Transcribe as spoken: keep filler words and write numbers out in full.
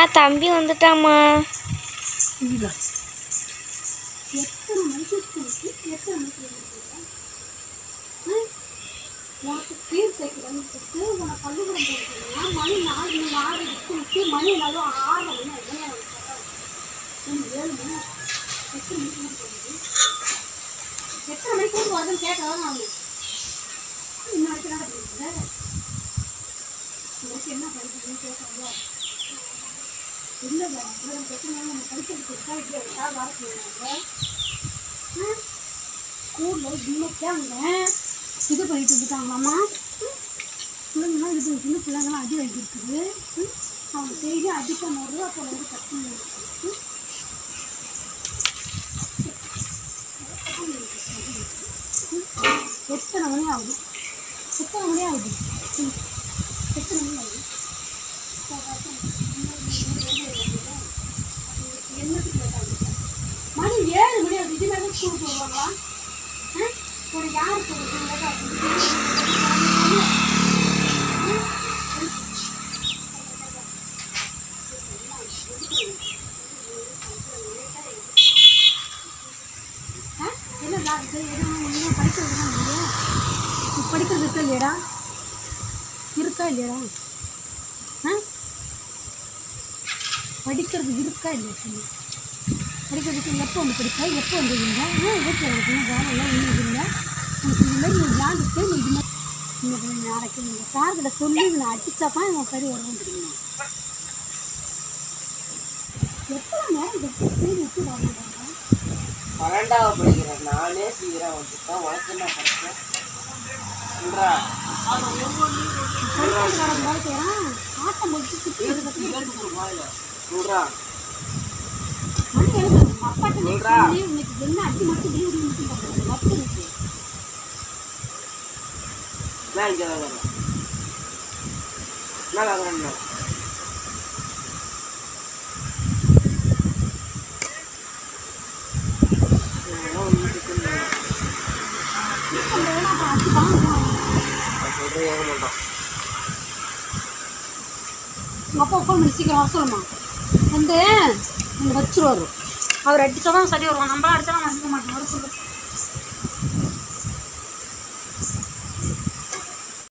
தம்பி வந்துட்டாம்மா. எத்தனை மணிக்கு ஸ்கூலுக்கு எத்தனை மணிக்கு உனக்கு ஃபீஸ் வைக்கிறேன்னு உனக்கு பள்ளிக்கூடம் போட்டுருந்தீங்கன்னா மணி நாலு நாலு ஸ்கூலுக்கு மணி நாளும் ஆறு மணி நேரம் ஏழு மணி எத்தனை மணிக்கு போகுது எத்தனை மணிக்கு வந்து வருதுன்னு கேட்கதான் நான் இன்னும் வரைக்கும் என்ன பண்ணுறது உங்களுக்கு என்ன படிக்கிறதுன்னு கேட்கறதோ இல்லை பிரச்சனை நம்ம படிக்கிறதுக்கு இருக்கா இப்படி இருக்கா வர சொல்லுவாங்க. ஸ்கூலில் இன்னைக்காங்க இது பண்ணிட்டு இருக்காங்களாம்மா பிள்ளைங்களாம் இது பண்ணிட்டு பிள்ளைங்களாம் அடி வைக்கிருக்குது. அவங்க டெய்லி அடிக்கும் போது அப்போ வந்து கட்டி எத்தனை மணி ஆகுது எத்தனை மணி ஆகுது எத்தனை மணி ஆகுது மணி ஏழு மணி ஆகுது. இது மேலே ஸ்கூலுக்கு வருவாங்களா? ஒரு யார் சொல்லுங்க என்ன படிக்கிறது படிக்கிறது இருக்கா இல்லையடா இருக்கா இல்லையடா ஆ படிக்கிறது இருக்கா இல்லையா சொல்லி படிக்கிறதுக்கு எப்போ வந்து படிப்பா எப்போ வந்து இல்லை ஆ வீட்டில் எனக்கு வேலையெல்லாம் ஒன்றும் இல்லை எனக்கு இது மாதிரி நீ விளையாண்டுட்டு நீ இது மாதிரி நீங்கள் நாளைக்கு நீங்கள் சார்கிட்ட சொல்லி நான் அடித்தா தான் என் சரி வருவோம் தெரியுமா? எத்தனை நேரம் எப்படி விட்டு வாங்க பன்னெண்டாவது படிக்கிறேன் நானே சீக்கிரம் வந்துட்டேன் உனக்கு என்ன படிச்சேன் ஆட்டம் முடிச்சு சொல்றா அப்பாட்ட இன்னைக்கு என்ன அடி மட்டும் லீவ் மட்டும் மொத்தம் இருக்கு நான் இங்கே தான் வரேன் நான் வரேன் உங்கள் அப்பா ஃபோன் பண்ணி சீக்கிரம் வர சொல்லுமா வந்து நீங்கள் வச்சுருவாரு அவர் அடித்தா தான் சரி வருவோம் நம்மளாம் அடித்தா நான் வச்சுக்க மாட்டோம் வர சொல்லு.